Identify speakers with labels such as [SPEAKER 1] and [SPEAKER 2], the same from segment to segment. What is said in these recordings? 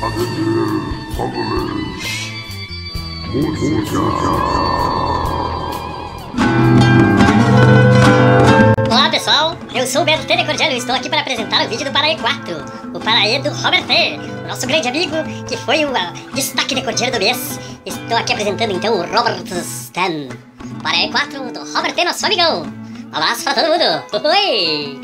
[SPEAKER 1] Olá pessoal, eu sou o Bertê de Cordiano e estou aqui para apresentar o vídeo do Paraê 4, o Paraê do Robert T, o nosso grande amigo que foi o destaque de Cordiano do mês. Estou aqui apresentando então o Robert Stan, Paraê 4 do Robert T, nosso amigão. Um abraço para todo mundo, oi!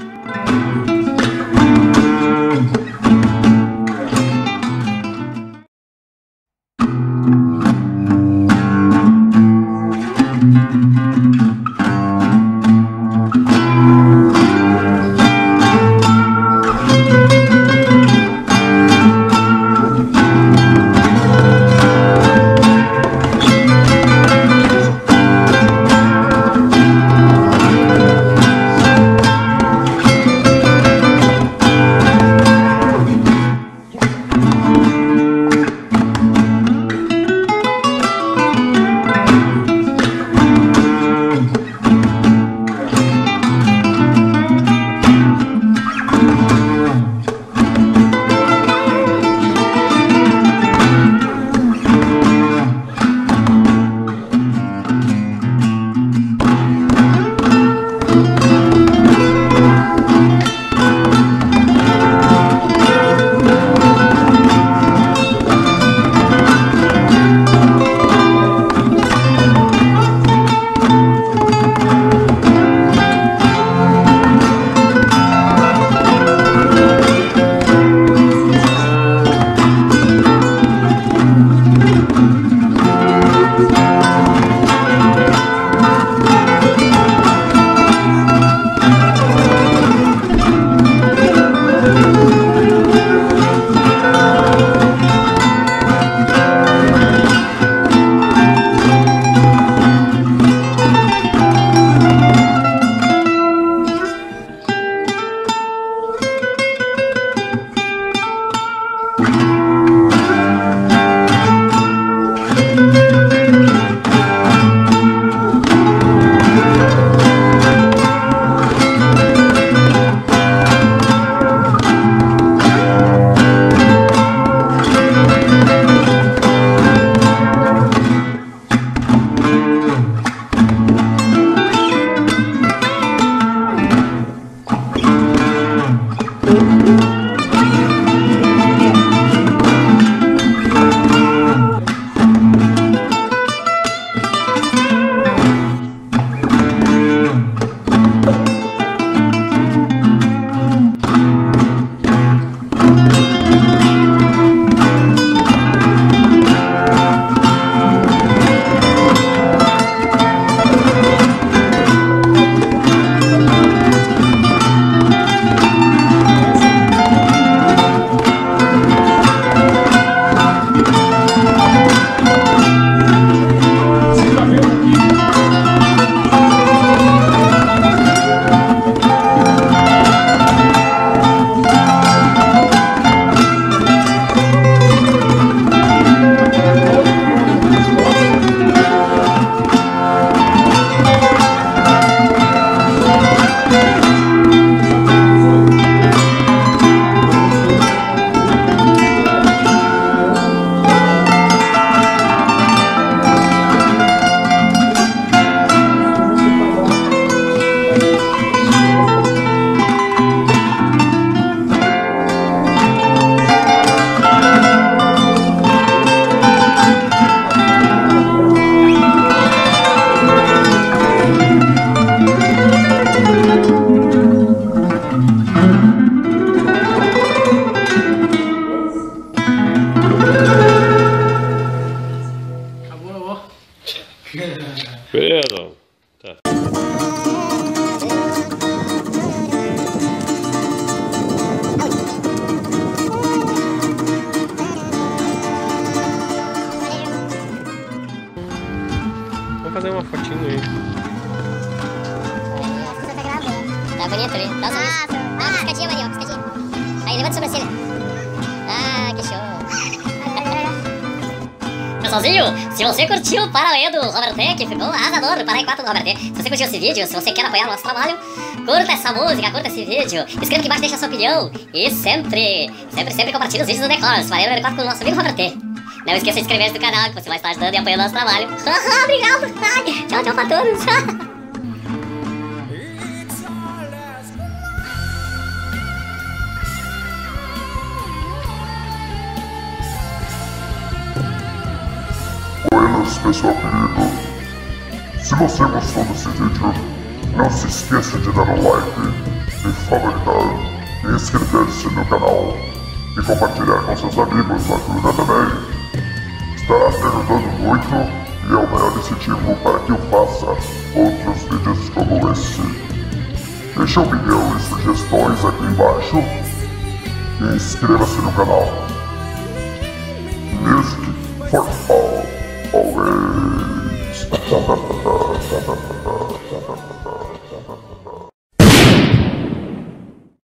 [SPEAKER 2] Beleza. Tá. Vamos fazer uma fotinho aí.
[SPEAKER 1] Tá bonito ali. Dá uma piscadinha, Maria, uma piscadinha. Aí, levanta a sobrancelha. Ah, que show. Pessoalzinho, se você curtiu o Paraê do Robert T, que ficou arrasador, o Paraê 4 do Robert T, se você curtiu esse vídeo, se você quer apoiar o nosso trabalho, curta essa música, curta esse vídeo, escreva aqui embaixo, deixa a sua opinião e sempre compartilhe os vídeos do Declaros, Parede número 4 com o nosso amigo Robert T. Não esqueça de inscrever-se no canal, que você vai estar ajudando e apoiando o nosso trabalho. Obrigado! Ai, tchau, tchau pra todos!
[SPEAKER 3] Buenas, pessoal querido. Se você gostou desse vídeo, não se esqueça de dar um like, de favoritar, e inscrever-se no canal e compartilhar com seus amigos, ajuda também. Estará me ajudando muito e é o maior incentivo para que eu faça outros vídeos como esse. Deixe a opinião e sugestões aqui embaixo e inscreva-se no canal. Music for all, always.